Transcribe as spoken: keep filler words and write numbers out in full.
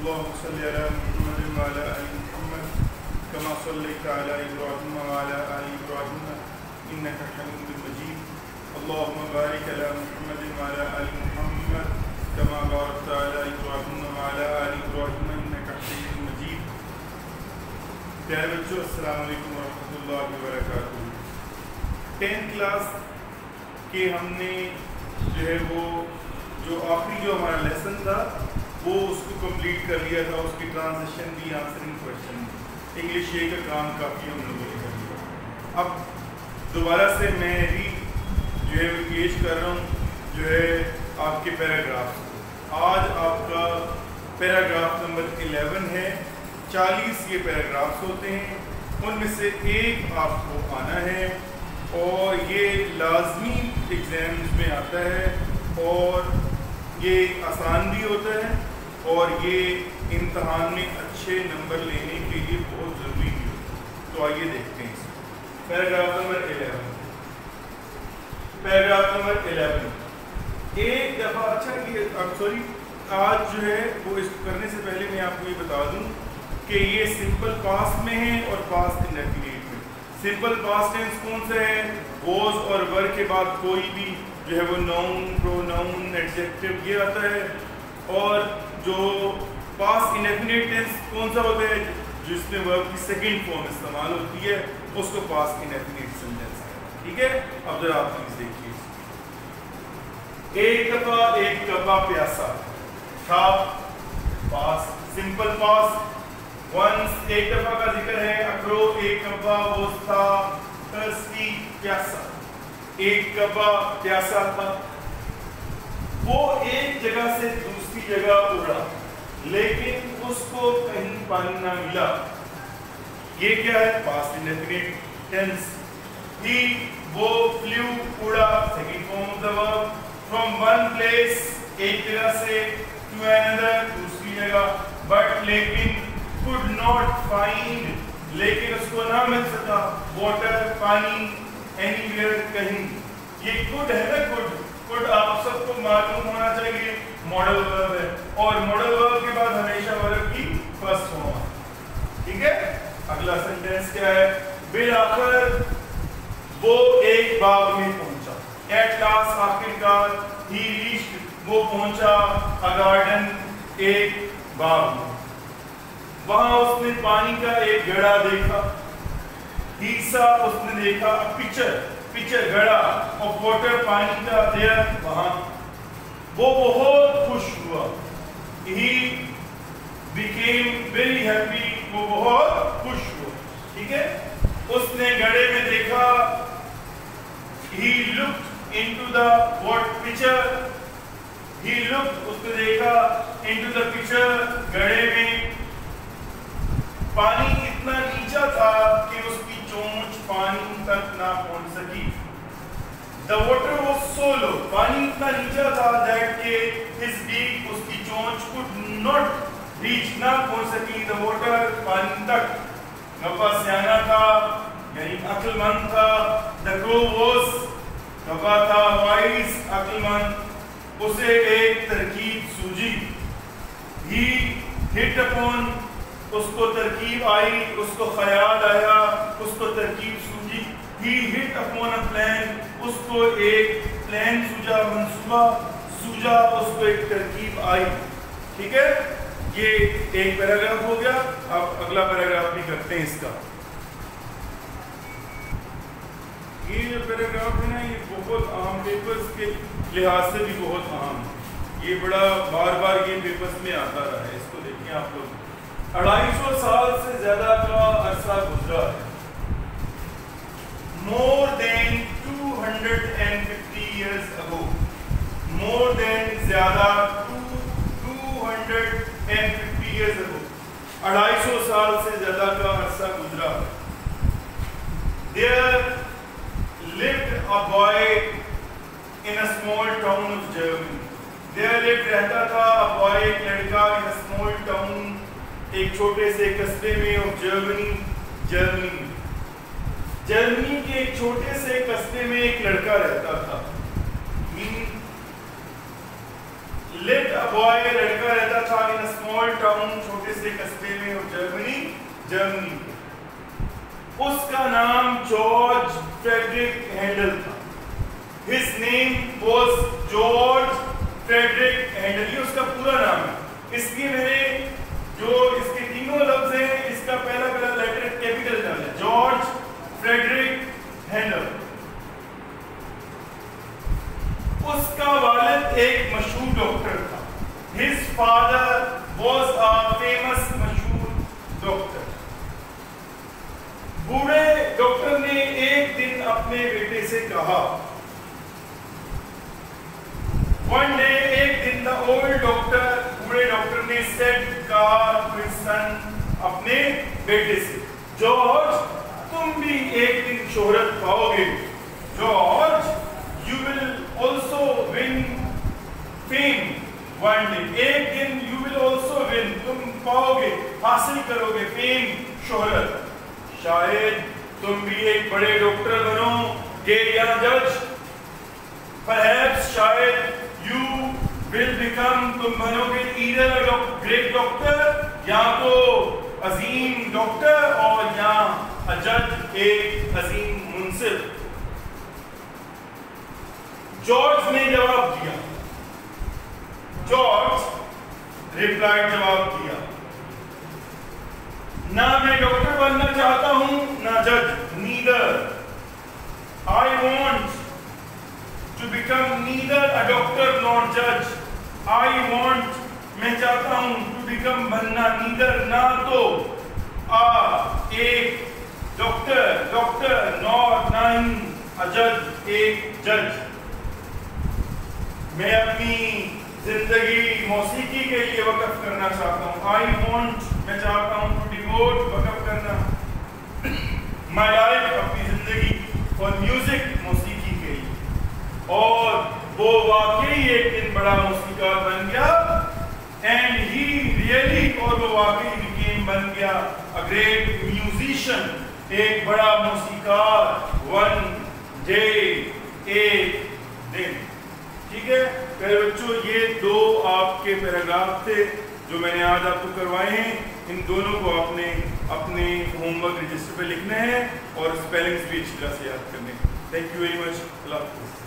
اللهم صل على محمد وعلى آل محمد كما صليت على إبراهيم وعلى آل إبراهيم إنك حميد مجيد. اللهم بارك على محمد وعلى آل محمد كما باركت على إبراهيم وعلى آل إبراهيم إنك حميد مجيد. پیارے بچوں، السلام علیکم ورحمۃ اللہ وبرکاتہ. ٹینتھ کلاس کے ہم نے جو ہے وہ جو آخری جو ہمارا لیسن تھا وہ اس کو کمپلیٹ کر لیا تھا. اس کی ٹرانزیشن بھی، آنسرنگ کویشچن، انگلش یہ کا کام کافی ہم لوگوں نے کر لیا. اب دوبارہ سے میں بھی جو ہے وہ پیش کر رہا ہوں جو ہے آپ کے پیراگرافس. آج آپ کا پیراگراف نمبر الیون ہے. چالیس یہ پیراگرافس ہوتے ہیں، ان میں سے ایک آپ کو آنا ہے اور یہ لازمی ایگزامز میں آتا ہے اور یہ آسان بھی ہوتا ہے اور یہ امتحان میں اچھے نمبر لینے کے لیے بہت ضروری بھی ہوتا ہے. تو آئیے دیکھتے ہیں paragraph number eleven. Paragraph number eleven ایک دفعہ اچھا یہ سوری آج جو ہے وہ اس کرنے سے پہلے میں آپ کو یہ بتا دوں کہ یہ سمپل پاسٹ میں ہے اور پاسٹ انڈیفینٹ میں. سمپل پاسٹ ٹینس کون سا ہے؟ واز اور ور کے بعد کوئی بھی جو ہے وہ ناؤن، پروناؤن، ایڈجیکٹو یہ آتا ہے. اور جو پاسٹ انڈیفینٹ ٹینس کون سا ہوتا ہے؟ جس میں ورب کی سیکنڈ فارم استعمال ہوتی ہے اس کو پاسٹ انڈیفینٹ سینٹینس ہے. ٹھیک ہے، اب ذرا آپ پلیز دیکھیے. ایک دفعہ ایک کبا پیاسا تھا، پاسٹ سمپل پاسٹ. ونس ایک دفعہ کا ذکر ہے. اکرو ایک کبا واز تھا، تھرسٹی پیاسا. ایک کبا پیاسا تھا، وہ ایک جگہ سے دوسری جگہ اڑا لیکن اس کو کہیں پانی نہ ملا. یہ کیا ہے؟ Past indefinite tennis. ہی وہ فلیو اڑا، سیکنڈ فارم آف دی ورب، فرام ون پلیس ایک جگہ سے ٹو انادر دوسری جگہ. بٹ لیکن could not find لیکن اس کو نہ مل سکا واٹر پانی anywhere کہیں. یہ could ہے نا، could could آپ سب کو معلوم ہونا چاہیے ماڈل ورب ہے اور ماڈل ورب کے بعد ہمیشہ ورب کی فرسٹ فارم ہے. ٹھیک ہے، اگلا سینٹینس کیا ہے؟ بالآخر وہ ایک باغ میں پہنچا. ایٹ لاسٹ آخر کار ہی ریچڈ وہ پہنچا a garden ایک باغ میں. وہاں اس نے پانی کا ایک گھڑا دیکھا. ہی سا اس نے دیکھا پچر پچر گھڑا اور واٹر پانی کا دیر وہاں. وہ بہت خوش ہوا. ہی بیکیم ویری ہیپی، وہ بہت خوش ہوا. ٹھیک ہے، اس نے گھڑے میں دیکھا. He looked into the what pitcher. He looked اس نے دیکھا انٹو دا پچر گھڑے میں. پانی اتنا نیچا تھا کہ اس کی چونچ پانی تک نہ پہنچ سکی. The water was so low. پانی اتنا نیچا تھا that کہ his beak اس کی چونچ could not reach نہ پہنچ سکی the water پانی تک. کبا سیانا تھا یعنی عقل مند تھا. The crow was کبا تھا wise عقل مند. اسے ایک ترکیب سوجی. He hit upon اس کو ترکیب آئی، اس کو خیال آیا، اس کو ترکیب سوجی. He hit upon a plan. اس کو ایک پلان سوجا، منصوبہ سوجا، اس کو ایک ترکیب آئی. ٹھیک ہے، یہ ایک پیراگراف ہو گیا. اب اگلا پیراگراف بھی کرتے ہیں اس کا. یہ جو پیراگراف ہے نا یہ بہت عام پیپرز کے لحاظ سے بھی بہت عام ہے. یہ بڑا بار بار یہ پیپرز میں آتا رہا ہے. اس کو دیکھیں آپ لوگ. اڑائی سو سال سے زیادہ کا عرصہ گزرا ہے. More than two hundred and fifty years ago. More than زیادہ two hundred and fifty years ago. اڑائی سو سال سے زیادہ کا عرصہ گزرا ہے. There lived a boy in a small town of Germany. There lived رہتا تھا a boy ایک لڑکا in a small town ایک چھوٹے سے قصبے میں of Germany جرمنی میں. جرمنی کے ایک چھوٹے سے قصبے میں ایک لڑکا رہتا تھا. lived a boy, लड़का रहता था in a small town, छोटे से कस्बे में of Germany, जर्मनी। उसका नाम जॉर्ज फ्रेडरिक हैंडल था। His name was George Frederick Handel, ये उसका पूरा नाम है। इसलिए मैंने जो इसके तीनों लफ्ज हैं, इसका पहला पहला लेटर कैपिटल डाला है, जॉर्ज फ्रेडरिक हैंडल। उसका वालिद एक मशहूर डॉक्टर था। His father was a famous मशहूर डॉक्टर। बूढ़े डॉक्टर ने एक दिन अपने बेटे से कहा, One day, एक दिन the old doctor, बूढ़े डॉक्टर ने said कहा to his son, अपने बेटे से, जॉर्ज, तुम भी एक दिन शोहरत पाओगे। George, you will also win fame one day. एक दिन you will also win, तुम पाओगे, हासिल करोगे fame, शोहरत। शायद तुम भी एक बड़े डॉक्टर बनोगे या जज। Perhaps शायद you will become, तुम बनोगे either a great doctor, या तो अजीम डॉक्टर, और या a judge, एक अजीम मुंसिफ। जॉर्ज ने जवाब दिया, जॉर्ज रिप्लाई जवाब दिया, ना मैं डॉक्टर बनना चाहता हूं, ना जज, neither I want to become neither a doctor nor judge. I want, मैं चाहता हूं to become बनना, neither ना तो a एक डॉक्टर डॉक्टर nor ना ही a judge एक जज। मैं अपनी जिंदगी मौसीकी के लिए वक़्फ़ करना चाहता हूं। I want, मैं चाहता हूं to devote, वक़्फ़ करना my life, अपनी जिंदगी for music, मौसीकी के लिए। और वो वाकई एक दिन बड़ा मौसीकार बन गया, and he really, और वो वाकई became, बन गया a great musician, एक बड़ा मौसीकार, one day, एक दिन। ठीक है प्यारे बच्चों, ये दो आपके पैराग्राफ थे जो मैंने आज आपको करवाए हैं। इन दोनों को आपने अपने होमवर्क रजिस्टर पे लिखना है और स्पेलिंग्स भी अच्छी तरह से याद करने हैं। Thank you very much. अल्लाह हाफ़िज़।